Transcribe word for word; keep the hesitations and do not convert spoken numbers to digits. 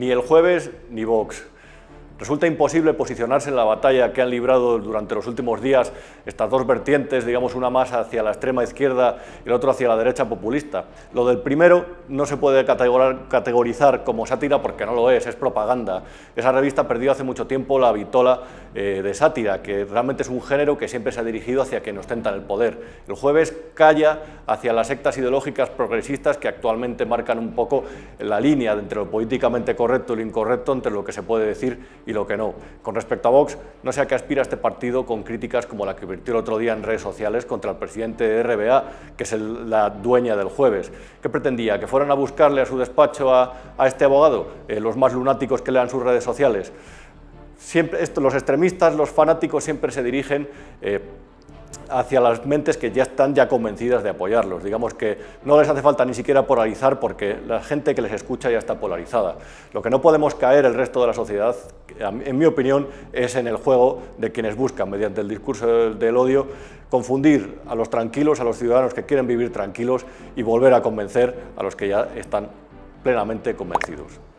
Ni el jueves ni Vox. Resulta imposible posicionarse en la batalla que han librado durante los últimos días estas dos vertientes, digamos una más hacia la extrema izquierda y la otra hacia la derecha populista. Lo del primero no se puede categorizar como sátira porque no lo es, es propaganda. Esa revista perdió hace mucho tiempo la vitola eh, de sátira, que realmente es un género que siempre se ha dirigido hacia quien ostenta el poder. El jueves calla hacia las sectas ideológicas progresistas que actualmente marcan un poco la línea entre lo políticamente correcto y lo incorrecto, entre lo que se puede decir y lo que no. Con respecto a Vox, no sé a qué aspira este partido con críticas como la que vertió el otro día en redes sociales contra el presidente de R B A, que es el, la dueña del jueves. ¿Qué pretendía? ¿Que fueran a buscarle a su despacho a, a este abogado? Eh, los más lunáticos que lean sus redes sociales. Siempre, esto, los extremistas, los fanáticos siempre se dirigen eh, hacia las mentes que ya están ya convencidas de apoyarlos. Digamos que no les hace falta ni siquiera polarizar porque la gente que les escucha ya está polarizada. Lo que no podemos caer el resto de la sociedad, en mi opinión, es en el juego de quienes buscan, mediante el discurso del odio, confundir a los tranquilos, a los ciudadanos que quieren vivir tranquilos y volver a convencer a los que ya están plenamente convencidos.